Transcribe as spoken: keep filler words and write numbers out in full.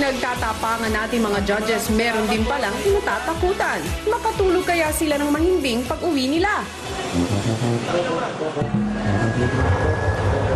pinagtatapangan natin mga judges, meron din palang kinatatakutan. Makatulog kaya sila ng mahimbing pag uwi nila?